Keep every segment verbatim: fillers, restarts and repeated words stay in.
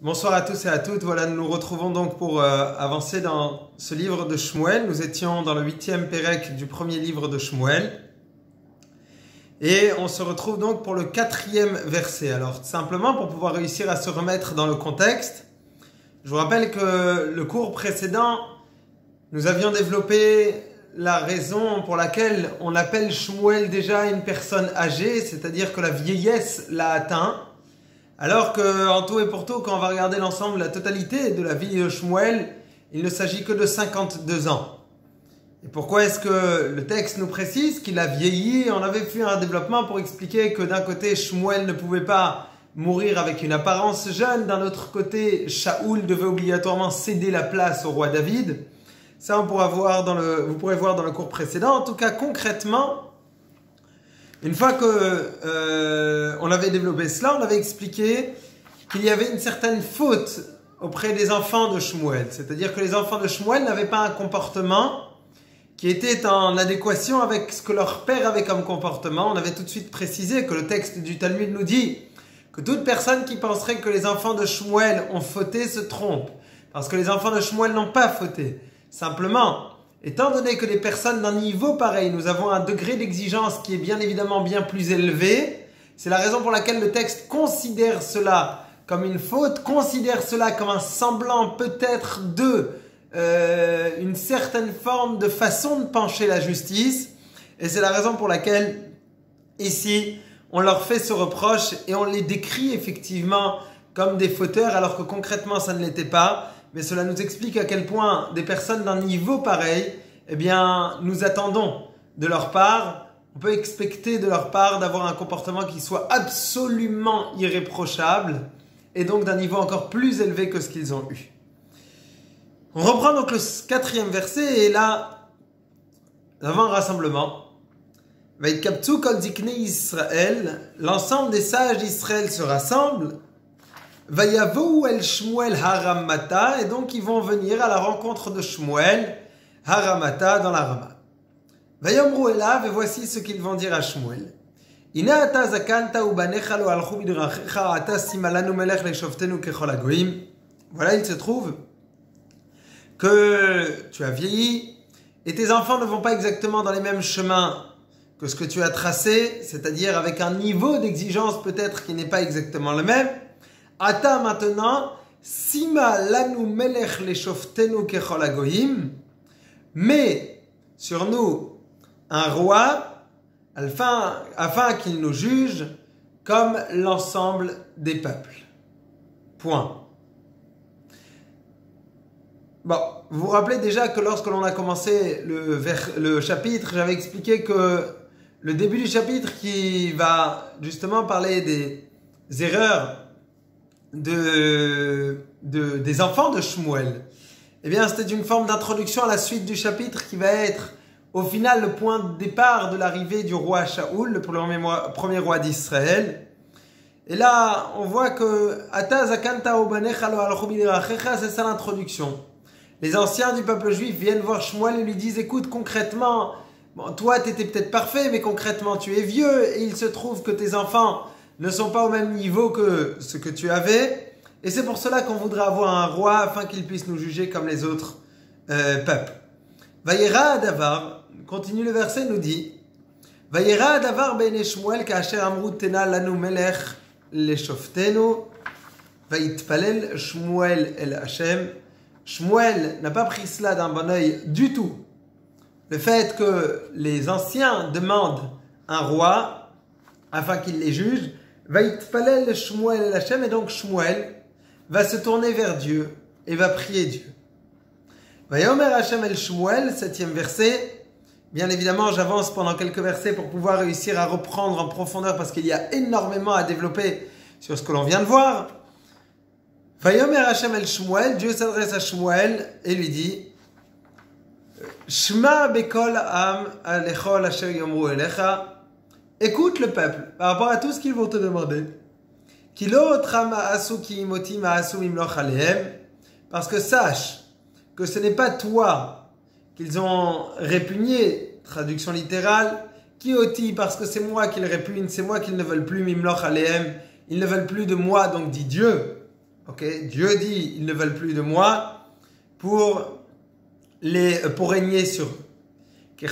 Bonsoir à tous et à toutes. Voilà, nous nous retrouvons donc pour euh, avancer dans ce livre de Shmuel. Nous étions dans le huitième pérec du premier livre de Shmuel. Et on se retrouve donc pour le quatrième verset. Alors, simplement pour pouvoir réussir à se remettre dans le contexte, je vous rappelle que le cours précédent, nous avions développé la raison pour laquelle on appelle Shmuel déjà une personne âgée, c'est-à-dire que la vieillesse l'a atteint. Alors qu'en tout et pour tout, quand on va regarder l'ensemble, la totalité de la vie de Shmuel, il ne s'agit que de cinquante-deux ans. Et pourquoi est-ce que le texte nous précise qu'il a vieilli? On avait fait un développement pour expliquer que d'un côté, Shmuel ne pouvait pas mourir avec une apparence jeune, d'un autre côté, Shaoul devait obligatoirement céder la place au roi David. Ça, on pourra voir dans le, vous pourrez voir dans le cours précédent. En tout cas, concrètement, une fois que euh, on avait développé cela, on avait expliqué qu'il y avait une certaine faute auprès des enfants de Shmuel. C'est-à-dire que les enfants de Shmuel n'avaient pas un comportement qui était en adéquation avec ce que leur père avait comme comportement. On avait tout de suite précisé que le texte du Talmud nous dit que toute personne qui penserait que les enfants de Shmuel ont fauté se trompe. Parce que les enfants de Shmuel n'ont pas fauté. Simplement, étant donné que les personnes d'un niveau pareil, nous avons un degré d'exigence qui est bien évidemment bien plus élevé, c'est la raison pour laquelle le texte considère cela comme une faute, considère cela comme un semblant peut-être de euh, une certaine forme de façon de pencher la justice. Et c'est la raison pour laquelle ici on leur fait ce reproche et on les décrit effectivement comme des fauteurs alors que concrètement ça ne l'était pas. Mais cela nous explique à quel point des personnes d'un niveau pareil, eh bien, nous attendons de leur part, on peut expecter de leur part d'avoir un comportement qui soit absolument irréprochable et donc d'un niveau encore plus élevé que ce qu'ils ont eu. On reprend donc le quatrième verset et là, nous avons un rassemblement. Vaikaptsu kol ziknei Israël, l'ensemble des sages d'Israël se rassemblent. Vayavou el Shmuel haramata, et donc ils vont venir à la rencontre de Shmuel haramata dans la Rama. Vayomru elav, et voici ce qu'ils vont dire à Shmuel. Ina ata zakanta ubanecha lo alchu bidrachecha ata simalanu melech leshoftenu kechol hagoyim. Voilà, il se trouve que tu as vieilli et tes enfants ne vont pas exactement dans les mêmes chemins que ce que tu as tracé, c'est-à-dire avec un niveau d'exigence peut-être qui n'est pas exactement le même. Ata maintenant, Sima lanu melech leshoftenu kechol hagoyim, mais sur nous un roi, afin, afin qu'il nous juge comme l'ensemble des peuples. Point. Bon, vous vous rappelez déjà que lorsque l'on a commencé le, vers, le chapitre, j'avais expliqué que le début du chapitre qui va justement parler des erreurs De, de, des enfants de Shmuel, eh bien c'était une forme d'introduction à la suite du chapitre qui va être au final le point de départ de l'arrivée du roi Shaoul, le premier, premier roi d'Israël. Et là on voit que Ata zakanta ubanecha lo alchu bidrachecha, c'est ça l'introduction. Les anciens du peuple juif viennent voir Shmuel et lui disent: écoute, concrètement, bon, toi tu étais peut-être parfait, mais concrètement tu es vieux et il se trouve que tes enfants ne sont pas au même niveau que ce que tu avais, et c'est pour cela qu'on voudrait avoir un roi afin qu'il puisse nous juger comme les autres euh, peuples. Vayera Adavar, continue le verset, nous dit: Vayera Adavar ben Shmuel ka'asher amru tena lanu melech leshoftenu, vayitpalel Shmuel el Hashem. Shmuel n'a pas pris cela d'un bon œil du tout. Le fait que les anciens demandent un roi afin qu'il les juge, Vayitpalel Shmuel el Hashem, et donc Shmuel va se tourner vers Dieu et va prier Dieu. Vayomer Hashem el Shmuel, septième verset. Bien évidemment, j'avance pendant quelques versets pour pouvoir réussir à reprendre en profondeur parce qu'il y a énormément à développer sur ce que l'on vient de voir. Vayomer Hashem el Shmuel, Dieu s'adresse à Shmuel et lui dit: Shma bekol am alechol asher yomru elecha. Écoute le peuple par rapport à tout ce qu'ils vont te demander. Parce que sache que ce n'est pas toi qu'ils ont répugné, traduction littérale, Kioti, parce que c'est moi qu'ils répugnent, c'est moi qu'ils ne veulent plus, Mimloch alehem, ils ne veulent plus de moi, donc dit Dieu. Ok, Dieu dit, ils ne veulent plus de moi pour, les, pour régner sur eux. Ils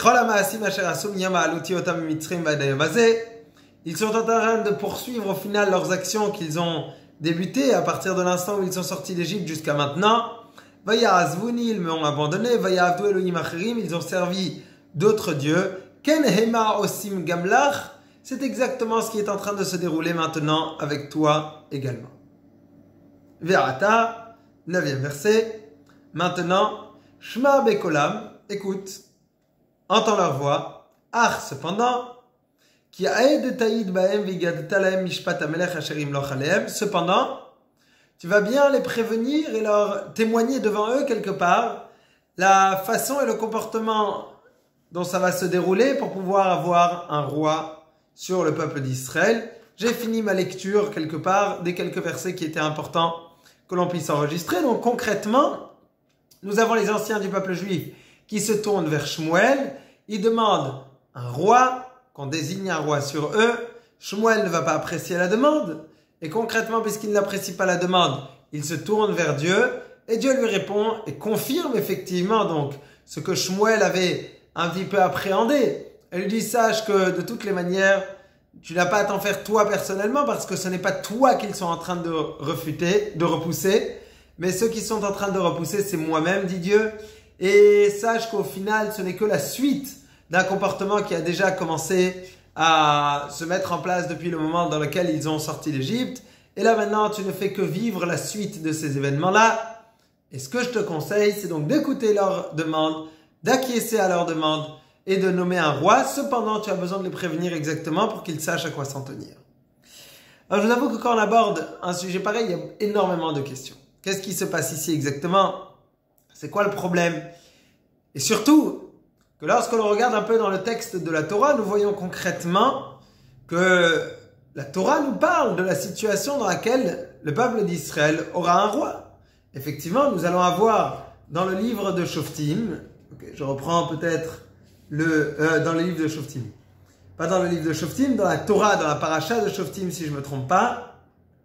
sont en train de poursuivre au final leurs actions qu'ils ont débutées à partir de l'instant où ils sont sortis d'Égypte jusqu'à maintenant. Ils m'ont abandonné, ils ont servi d'autres dieux. C'est exactement ce qui est en train de se dérouler maintenant avec toi également. Verata, neuvième verset. Maintenant, Shma Bekolam, écoute, entends leur voix. Ach, cependant, qui aide taïd baem vigadta lahem mishpat hamelech asher imloch alehem. Cependant, tu vas bien les prévenir et leur témoigner devant eux quelque part la façon et le comportement dont ça va se dérouler pour pouvoir avoir un roi sur le peuple d'Israël. J'ai fini ma lecture quelque part des quelques versets qui étaient importants que l'on puisse enregistrer. Donc concrètement, nous avons les anciens du peuple juif qui se tournent vers Shmuel. Ils demandent un roi, qu'on désigne un roi sur eux. Shmuel ne va pas apprécier la demande. Et concrètement, puisqu'il n'apprécie pas la demande, il se tourne vers Dieu. Et Dieu lui répond et confirme effectivement donc ce que Shmuel avait un petit peu appréhendé. Elle lui dit, sache que de toutes les manières, tu n'as pas à t'en faire toi personnellement parce que ce n'est pas toi qu'ils sont en train de refuter, de repousser. Mais ceux qui sont en train de repousser, c'est moi-même, dit Dieu. Et sache qu'au final, ce n'est que la suite d'un comportement qui a déjà commencé à se mettre en place depuis le moment dans lequel ils ont sorti d'Égypte. Et là maintenant, tu ne fais que vivre la suite de ces événements-là. Et ce que je te conseille, c'est donc d'écouter leurs demandes, d'acquiescer à leurs demandes et de nommer un roi. Cependant, tu as besoin de les prévenir exactement pour qu'ils sachent à quoi s'en tenir. Alors, je vous avoue que quand on aborde un sujet pareil, il y a énormément de questions. Qu'est-ce qui se passe ici exactement? C'est quoi le problème? Et surtout, que lorsque l'on regarde un peu dans le texte de la Torah, nous voyons concrètement que la Torah nous parle de la situation dans laquelle le peuple d'Israël aura un roi. Effectivement, nous allons avoir dans le livre de Shoftim, okay, je reprends peut-être le, euh, dans le livre de Shoftim, pas dans le livre de Shoftim, dans la Torah, dans la paracha de Shoftim, si je ne me trompe pas,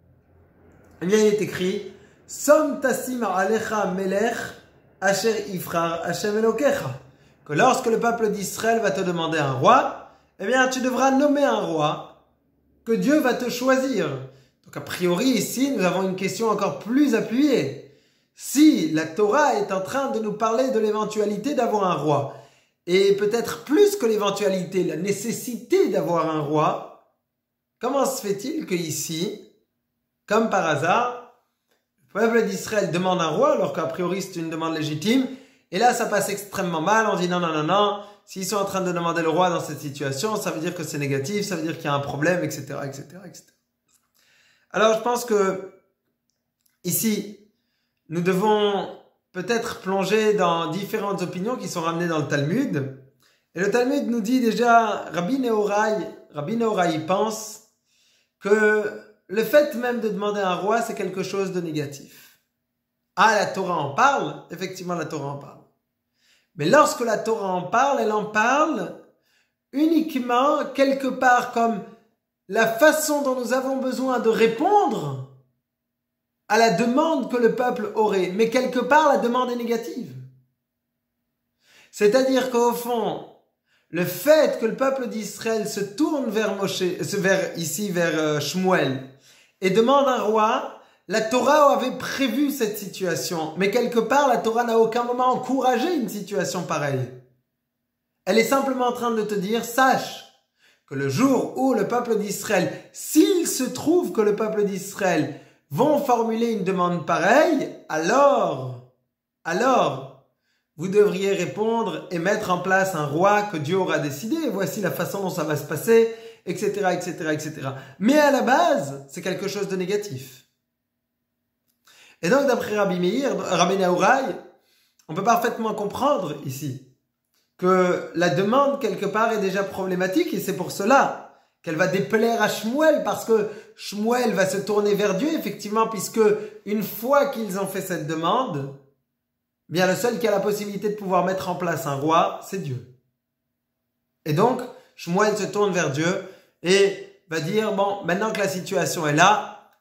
eh bien, il est écrit Som tasim alecha melech asher ifrar Hashem elokecha. Que lorsque le peuple d'Israël va te demander un roi, eh bien, tu devras nommer un roi que Dieu va te choisir. Donc, a priori, ici, nous avons une question encore plus appuyée. Si la Torah est en train de nous parler de l'éventualité d'avoir un roi, et peut-être plus que l'éventualité, la nécessité d'avoir un roi, comment se fait-il que ici, comme par hasard, le peuple d'Israël demande un roi, alors qu'a priori c'est une demande légitime, et là ça passe extrêmement mal, on dit non, non, non, non, s'ils sont en train de demander le roi dans cette situation, ça veut dire que c'est négatif, ça veut dire qu'il y a un problème, et cetera, et cetera, et cetera. Alors je pense que ici, nous devons peut-être plonger dans différentes opinions qui sont ramenées dans le Talmud. Et le Talmud nous dit déjà, Rabbi Nehorai, Rabbi Nehorai pense que le fait même de demander un roi, c'est quelque chose de négatif. Ah, la Torah en parle? Effectivement, la Torah en parle. Mais lorsque la Torah en parle, elle en parle uniquement quelque part comme la façon dont nous avons besoin de répondre à la demande que le peuple aurait. Mais quelque part, la demande est négative. C'est-à-dire qu'au fond, le fait que le peuple d'Israël se tourne vers Moshe, vers, ici vers euh, Shmuel, et demande un roi, la Torah avait prévu cette situation. Mais quelque part, la Torah n'a aucun moment encouragé une situation pareille. Elle est simplement en train de te dire, sache que le jour où le peuple d'Israël, s'il se trouve que le peuple d'Israël vont formuler une demande pareille, alors, alors, vous devriez répondre et mettre en place un roi que Dieu aura décidé. Voici la façon dont ça va se passer, et cetera, et cetera, et cetera. Mais à la base, c'est quelque chose de négatif. Et donc, d'après Rabbi Meir, Rabbi Nehorai, on peut parfaitement comprendre ici que la demande quelque part est déjà problématique et c'est pour cela qu'elle va déplaire à Shmuel parce que Shmuel va se tourner vers Dieu, effectivement, puisque une fois qu'ils ont fait cette demande, bien le seul qui a la possibilité de pouvoir mettre en place un roi, c'est Dieu. Et donc, Shmuel se tourne vers Dieu et va dire, bon, maintenant que la situation est là,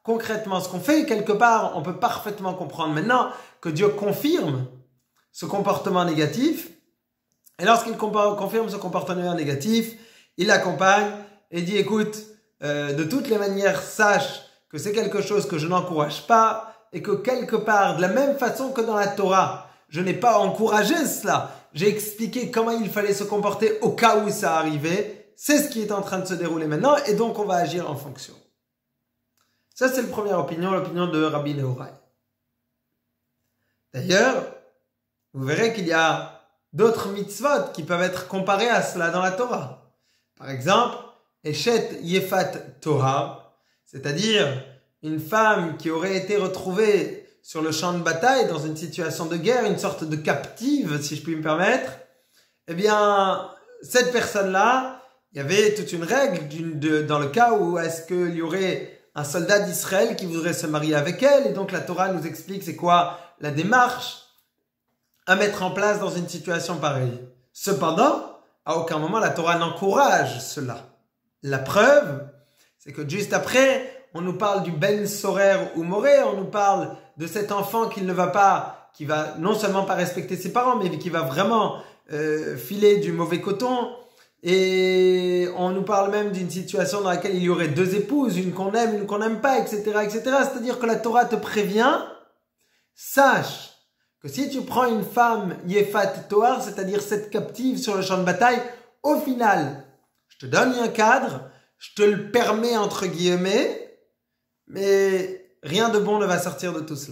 concrètement ce qu'on fait. Et quelque part, on peut parfaitement comprendre maintenant que Dieu confirme ce comportement négatif. Et lorsqu'il confirme ce comportement négatif, il l'accompagne et dit, écoute, euh, de toutes les manières, sache que c'est quelque chose que je n'encourage pas et que quelque part, de la même façon que dans la Torah, je n'ai pas encouragé cela. J'ai expliqué comment il fallait se comporter au cas où ça arrivait. C'est ce qui est en train de se dérouler maintenant et donc on va agir en fonction. Ça, c'est la première opinion, l'opinion de Rabbi Nehorai. D'ailleurs, vous verrez qu'il y a d'autres mitzvot qui peuvent être comparés à cela dans la Torah. Par exemple, Eshet Yefat Torah, c'est-à-dire une femme qui aurait été retrouvée sur le champ de bataille dans une situation de guerre, une sorte de captive, si je puis me permettre. Eh bien, cette personne-là, il y avait toute une règle d'une, de, dans le cas où est-ce qu'il y aurait un soldat d'Israël qui voudrait se marier avec elle. Et donc la Torah nous explique c'est quoi la démarche à mettre en place dans une situation pareille. Cependant, à aucun moment la Torah n'encourage cela. La preuve, c'est que juste après, on nous parle du Ben Sorer ou Moré, on nous parle de cet enfant qui ne va pas, qui va non seulement pas respecter ses parents, mais qui va vraiment euh, filer du mauvais coton. Et on nous parle même d'une situation dans laquelle il y aurait deux épouses, une qu'on aime, une qu'on n'aime pas, et cetera, et cetera. C'est-à-dire que la Torah te prévient, sache que si tu prends une femme Yefat Toar, c'est-à-dire cette captive sur le champ de bataille, au final, je te donne un cadre, je te le permets entre guillemets, mais rien de bon ne va sortir de tout cela.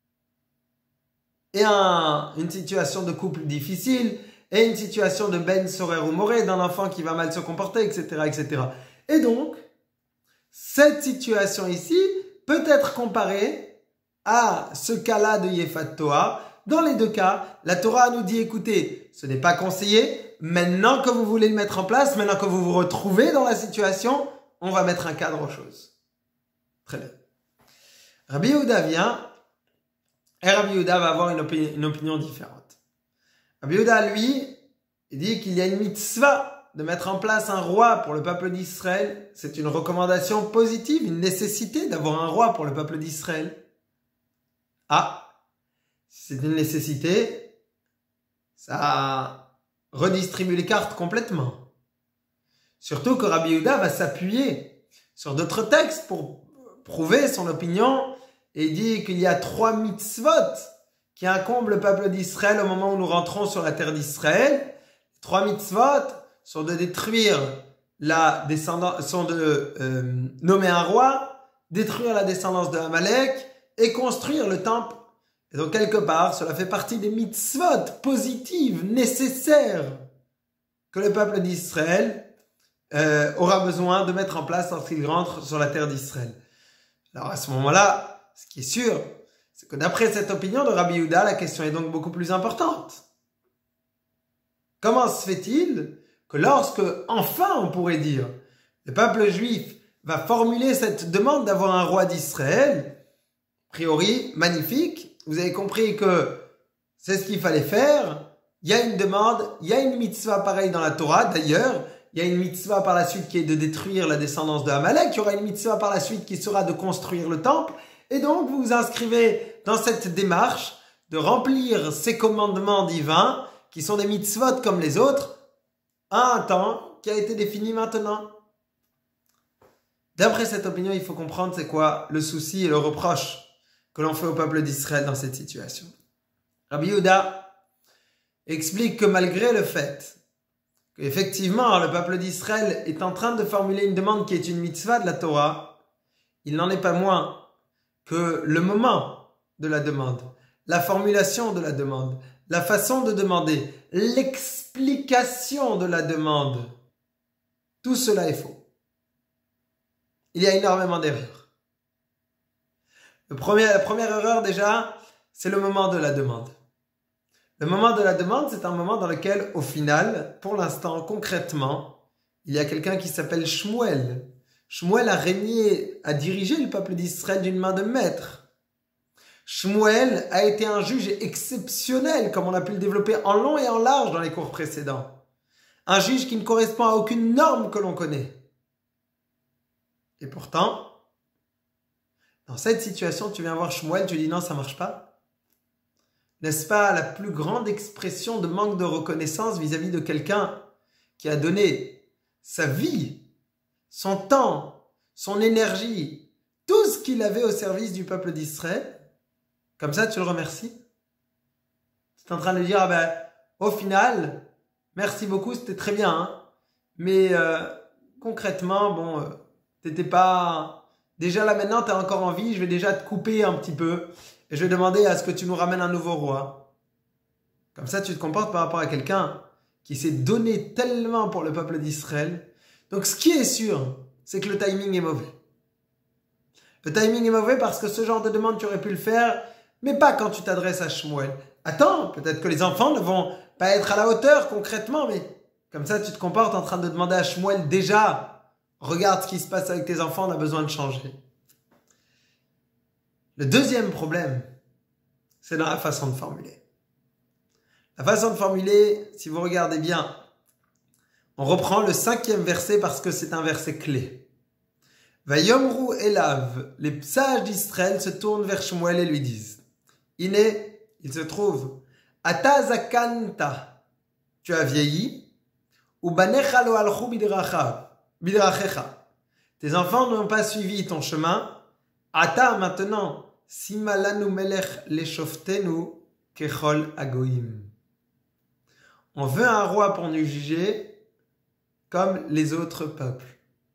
Et un, une situation de couple difficile, et une situation de Ben Sorer ou Moré, d'un enfant qui va mal se comporter, et cetera, et cetera. Et donc, cette situation ici peut être comparée à ce cas-là de Yefat Toa. Dans les deux cas, la Torah nous dit, écoutez, ce n'est pas conseillé. Maintenant que vous voulez le mettre en place, maintenant que vous vous retrouvez dans la situation, on va mettre un cadre aux choses. Très bien. Rabbi Yehuda vient, et Rabbi Yehuda va avoir une, opi- une opinion différente. Rabbi Yehuda, lui, il dit qu'il y a une mitzvah de mettre en place un roi pour le peuple d'Israël. C'est une recommandation positive, une nécessité d'avoir un roi pour le peuple d'Israël. Ah, si c'est une nécessité, ça redistribue les cartes complètement. Surtout que Rabbi Yehuda va s'appuyer sur d'autres textes pour prouver son opinion et il dit qu'il y a trois mitzvot qui incombent le peuple d'Israël au moment où nous rentrons sur la terre d'Israël. Trois mitzvot sont de détruire la descendance, sont de euh, nommer un roi, détruire la descendance de Amalek et construire le temple. Et donc quelque part, cela fait partie des mitzvot positives, nécessaires que le peuple d'Israël euh, aura besoin de mettre en place lorsqu'il rentre sur la terre d'Israël. Alors à ce moment-là, ce qui est sûr, c'est que d'après cette opinion de Rabbi Yehuda, la question est donc beaucoup plus importante. Comment se fait-il que lorsque, enfin on pourrait dire, le peuple juif va formuler cette demande d'avoir un roi d'Israël, a priori magnifique, vous avez compris que c'est ce qu'il fallait faire, il y a une demande, il y a une mitzvah pareille dans la Torah, d'ailleurs, il y a une mitzvah par la suite qui est de détruire la descendance de Amalek, il y aura une mitzvah par la suite qui sera de construire le temple, et donc vous vous inscrivez dans cette démarche de remplir ces commandements divins, qui sont des mitzvot comme les autres, à un temps qui a été défini maintenant. D'après cette opinion, il faut comprendre c'est quoi le souci et le reproche que l'on fait au peuple d'Israël dans cette situation. Rabbi Yehuda explique que malgré le fait qu'effectivement le peuple d'Israël est en train de formuler une demande qui est une mitzvah de la Torah, il n'en est pas moins que le moment de la demande, la formulation de la demande, la façon de demander, l'explication de la demande, tout cela est faux. Il y a énormément d'erreurs. Le premier, la première erreur déjà, c'est le moment de la demande. Le moment de la demande, c'est un moment dans lequel, au final, pour l'instant, concrètement, il y a quelqu'un qui s'appelle Shmuel. Shmuel a régné, a dirigé le peuple d'Israël d'une main de maître. Shmuel a été un juge exceptionnel, comme on a pu le développer en long et en large dans les cours précédents. Un juge qui ne correspond à aucune norme que l'on connaît. Et pourtant, Dans cette situation, tu viens voir Shmuel, tu dis non, ça marche pas. N'est-ce pas la plus grande expression de manque de reconnaissance vis-à-vis de quelqu'un qui a donné sa vie, son temps, son énergie, tout ce qu'il avait au service du peuple d'Israël? Comme ça, tu le remercies? Tu es en train de dire, ah ben, au final, merci beaucoup, c'était très bien, hein, mais euh, concrètement, bon, euh, t'étais pas... Déjà là maintenant, tu es encore en vie, je vais déjà te couper un petit peu et je vais demander à ce que tu nous ramènes un nouveau roi. Comme ça, tu te comportes par rapport à quelqu'un qui s'est donné tellement pour le peuple d'Israël. Donc ce qui est sûr, c'est que le timing est mauvais. Le timing est mauvais parce que ce genre de demande, tu aurais pu le faire, mais pas quand tu t'adresses à Shmuel. Attends, peut-être que les enfants ne vont pas être à la hauteur concrètement, mais comme ça, tu te comportes en train de demander à Shmuel déjà... Regarde ce qui se passe avec tes enfants, on a besoin de changer. Le deuxième problème, c'est dans la façon de formuler. La façon de formuler, si vous regardez bien, on reprend le cinquième verset parce que c'est un verset clé. Vayomru elav, les sages d'Israël se tournent vers Shmuel et lui disent, Iné, il se trouve, Ata zakanta, tu as vieilli, ou banecha lo alchu bidrachav. Tes enfants n'ont pas suivi ton chemin. Ata maintenant, simalanu melech leshoftenu kechol agoim. On veut un roi pour nous juger comme les autres peuples.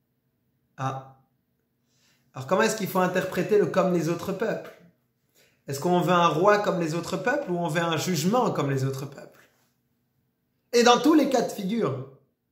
Ah. Alors comment est-ce qu'il faut interpréter le comme les autres peuples? Est-ce qu'on veut un roi comme les autres peuples ou on veut un jugement comme les autres peuples? Et dans tous les cas de figure,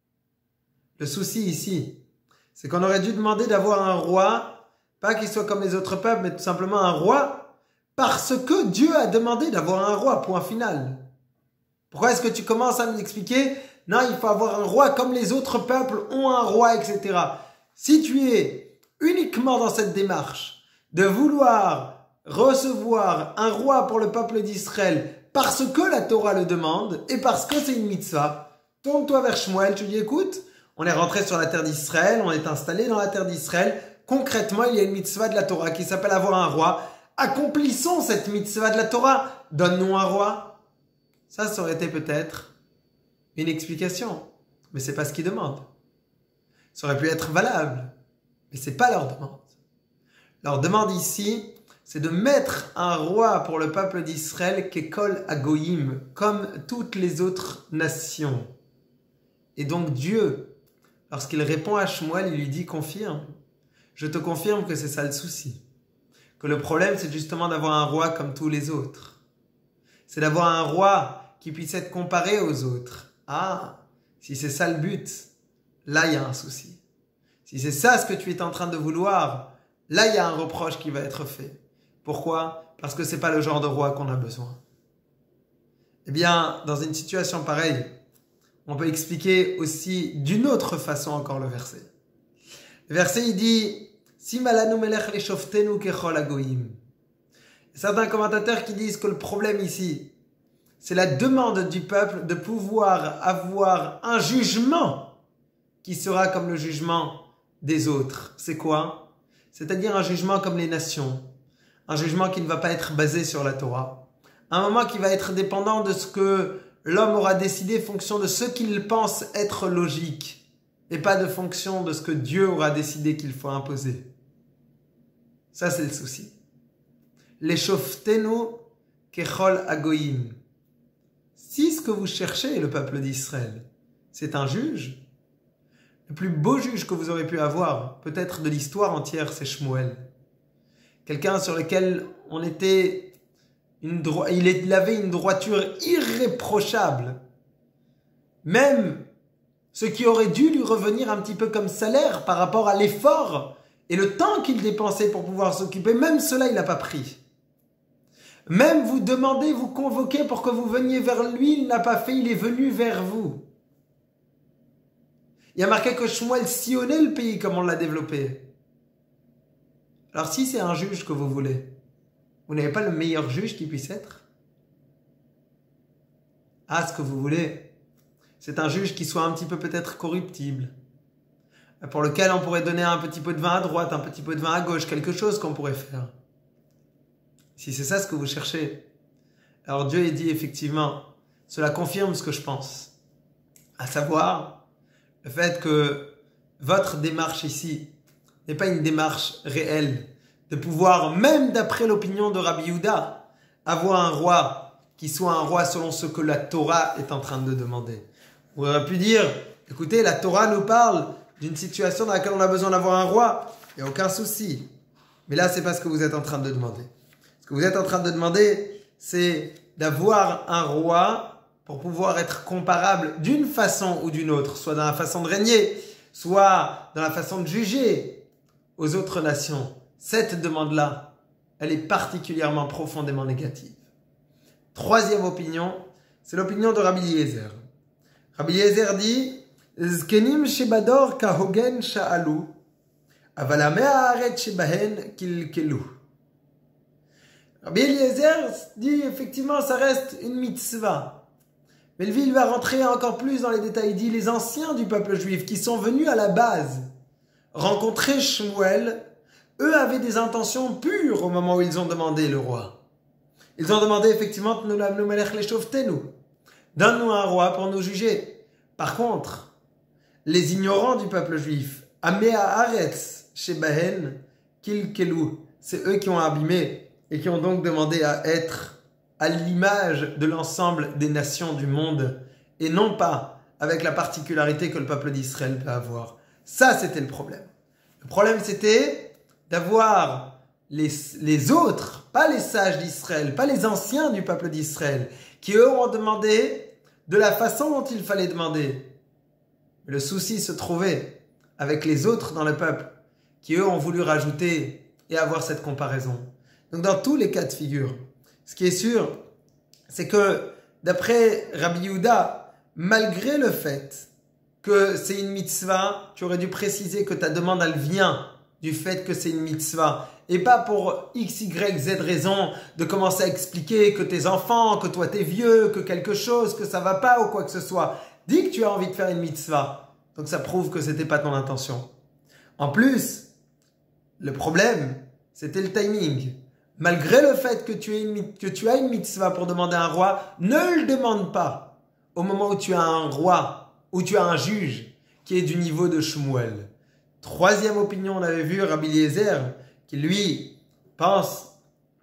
le souci ici, c'est qu'on aurait dû demander d'avoir un roi, pas qu'il soit comme les autres peuples, mais tout simplement un roi, parce que Dieu a demandé d'avoir un roi, point final. Pourquoi est-ce que tu commences à nous expliquer, non, il faut avoir un roi comme les autres peuples ont un roi, et cetera. Si tu es uniquement dans cette démarche de vouloir recevoir un roi pour le peuple d'Israël parce que la Torah le demande et parce que c'est une mitzvah, tourne-toi vers Shmuel, tu dis écoute, on est rentré sur la terre d'Israël, on est installé dans la terre d'Israël. Concrètement, il y a une mitzvah de la Torah qui s'appelle avoir un roi. Accomplissons cette mitzvah de la Torah. Donne-nous un roi. Ça, ça aurait été peut-être une explication. Mais c'est pas ce qu'ils demandent. Ça aurait pu être valable. Mais c'est pas leur demande. Leur demande ici, c'est de mettre un roi pour le peuple d'Israël kekol agoyim, comme toutes les autres nations. Et donc Dieu, lorsqu'il répond à Shmuel, il lui dit « Confirme. Je te confirme que c'est ça le souci. Que le problème, c'est justement d'avoir un roi comme tous les autres. C'est d'avoir un roi qui puisse être comparé aux autres. Ah, si c'est ça le but, là, il y a un souci. Si c'est ça ce que tu es en train de vouloir, là, il y a un reproche qui va être fait. Pourquoi? Parce que c'est pas le genre de roi qu'on a besoin. Eh bien, dans une situation pareille, on peut expliquer aussi d'une autre façon encore le verset. Le verset, il dit « Simalanu melech leshoftenu kechol agoyim ». Certains commentateurs qui disent que le problème ici, c'est la demande du peuple de pouvoir avoir un jugement qui sera comme le jugement des autres. C'est quoi? C'est-à-dire un jugement comme les nations. Un jugement qui ne va pas être basé sur la Torah. Un moment qui va être dépendant de ce que l'homme aura décidé fonction de ce qu'il pense être logique et pas de fonction de ce que Dieu aura décidé qu'il faut imposer. Ça, c'est le souci. Leshoftenu kechol agoyim. Si ce que vous cherchez, le peuple d'Israël, c'est un juge, le plus beau juge que vous aurez pu avoir, peut-être de l'histoire entière, c'est Shmuel. Quelqu'un sur lequel on était... Une dro- il avait une droiture irréprochable. Même ce qui aurait dû lui revenir un petit peu comme salaire par rapport à l'effort et le temps qu'il dépensait pour pouvoir s'occuper, même cela, il n'a pas pris. Même vous demandez, vous convoquez pour que vous veniez vers lui, il n'a pas fait, il est venu vers vous. Il y a marqué que Shmuel sillonnait le pays comme on l'a développé. Alors si c'est un juge que vous voulez, vous n'avez pas le meilleur juge qui puisse être? Ah, ce que vous voulez, c'est un juge qui soit un petit peu peut-être corruptible. pour lequel on pourrait donner un petit peu de vin à droite, un petit peu de vin à gauche, quelque chose qu'on pourrait faire. Si c'est ça ce que vous cherchez, alors Dieu dit effectivement, cela confirme ce que je pense, à savoir le fait que votre démarche ici n'est pas une démarche réelle, de pouvoir, même d'après l'opinion de Rabbi Yehuda, avoir un roi qui soit un roi selon ce que la Torah est en train de demander. On aurait pu dire, écoutez, la Torah nous parle d'une situation dans laquelle on a besoin d'avoir un roi, il n'y a aucun souci. Mais là, c'est pas ce que vous êtes en train de demander. Ce que vous êtes en train de demander, c'est d'avoir un roi pour pouvoir être comparable d'une façon ou d'une autre, soit dans la façon de régner, soit dans la façon de juger aux autres nations. Cette demande-là, elle est particulièrement profondément négative. Troisième opinion, c'est l'opinion de Rabbi Eliezer. Rabbi Eliezer dit Zkenim shebador kahogen sha'alu, aval hamei haaretz shebahen kilkelu. Rabbi Eliezer dit effectivement ça reste une mitzvah. Mais il va rentrer encore plus dans les détails. Il dit les anciens du peuple juif qui sont venus à la base rencontrer Shmuel, eux avaient des intentions pures au moment où ils ont demandé le roi. Ils ont demandé effectivement donne-nous un roi pour nous juger. Par contre, les ignorants du peuple juif, Amea Haaretz Shebahen Kilkelu, c'est eux qui ont abîmé et qui ont donc demandé à être à l'image de l'ensemble des nations du monde et non pas avec la particularité que le peuple d'Israël peut avoir. Ça, c'était le problème. Le problème, c'était d'avoir les, les autres, pas les sages d'Israël, pas les anciens du peuple d'Israël, qui eux ont demandé de la façon dont il fallait demander. Le souci se trouvait avec les autres dans le peuple, qui eux ont voulu rajouter et avoir cette comparaison. Donc dans tous les cas de figure, ce qui est sûr, c'est que d'après Rabbi Yehuda, malgré le fait que c'est une mitzvah, tu aurais dû préciser que ta demande, elle vient du fait que c'est une mitzvah. Et pas pour X, Y, Z raison de commencer à expliquer que tes enfants, que toi t'es vieux, que quelque chose, que ça va pas ou quoi que ce soit. Dis que tu as envie de faire une mitzvah. Donc ça prouve que c'était pas ton intention. En plus, le problème, c'était le timing. Malgré le fait que tu, aies une, que tu as une mitzvah pour demander un roi, ne le demande pas au moment où tu as un roi, où tu as un juge qui est du niveau de Shmuel. Troisième opinion, on avait vu Rabbi Eliezer, qui lui pense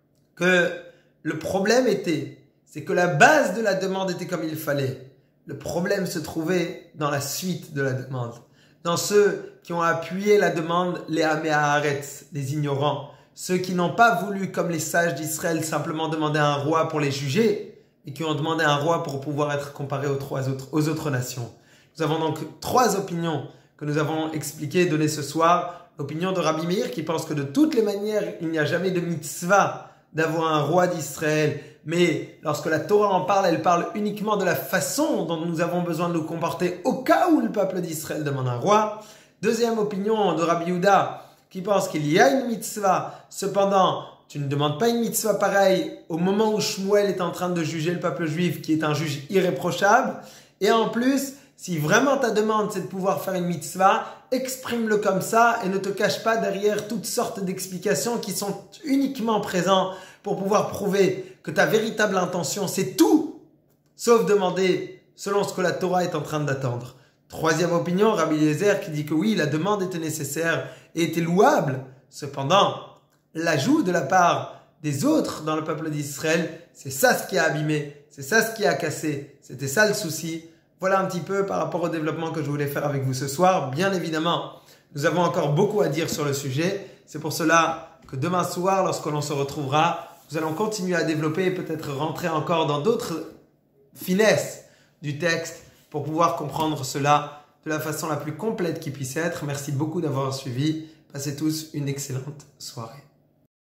que le problème était, c'est que la base de la demande était comme il fallait. Le problème se trouvait dans la suite de la demande. Dans ceux qui ont appuyé la demande, les Amei Haaretz, les ignorants. Ceux qui n'ont pas voulu, comme les sages d'Israël, simplement demander un roi pour les juger, et qui ont demandé un roi pour pouvoir être comparés aux, trois autres, aux autres nations. Nous avons donc trois opinions que nous avons expliquées, données ce soir. L'opinion de Rabbi Meir qui pense que de toutes les manières, il n'y a jamais de mitzvah d'avoir un roi d'Israël. Mais lorsque la Torah en parle, elle parle uniquement de la façon dont nous avons besoin de nous comporter au cas où le peuple d'Israël demande un roi. Deuxième opinion de Rabbi Yehuda qui pense qu'il y a une mitzvah. Cependant, tu ne demandes pas une mitzvah pareille au moment où Shmuel est en train de juger le peuple juif qui est un juge irréprochable. Et en plus, si vraiment ta demande c'est de pouvoir faire une mitzvah, exprime-le comme ça et ne te cache pas derrière toutes sortes d'explications qui sont uniquement présentes pour pouvoir prouver que ta véritable intention c'est tout, sauf demander selon ce que la Torah est en train d'attendre. Troisième opinion, Rabbi Eliezer qui dit que oui, la demande était nécessaire et était louable. Cependant, l'ajout de la part des autres dans le peuple d'Israël, c'est ça ce qui a abîmé, c'est ça ce qui a cassé, c'était ça le souci. Voilà un petit peu par rapport au développement que je voulais faire avec vous ce soir. Bien évidemment, nous avons encore beaucoup à dire sur le sujet. C'est pour cela que demain soir, lorsque l'on se retrouvera, nous allons continuer à développer et peut-être rentrer encore dans d'autres finesses du texte pour pouvoir comprendre cela de la façon la plus complète qui puisse être. Merci beaucoup d'avoir suivi. Passez tous une excellente soirée.